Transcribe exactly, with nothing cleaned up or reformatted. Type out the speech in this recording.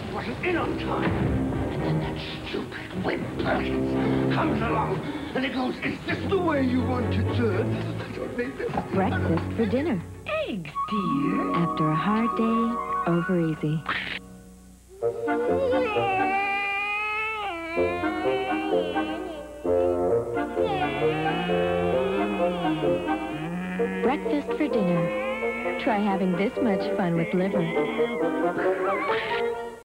wasn't in on time. And then that stupid wimp Perkins comes along and he goes, is this the way you want it, sir? Breakfast for dinner. Eggs, dear. After a hard day, over easy. Breakfast for dinner. Try having this much fun with liver.